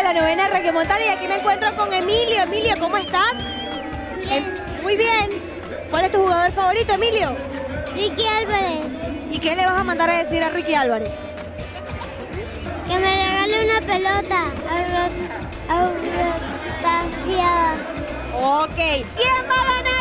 la novena reggaemontada y aquí me encuentro con Emilio. Emilio, ¿cómo estás? Muy bien. ¿Cuál es tu jugador favorito, Emilio? Ricky Álvarez. ¿Y qué le vas a mandar a decir a Ricky Álvarez? Que me regale una pelota autografiada. Ok. ¿Quién va a ganar?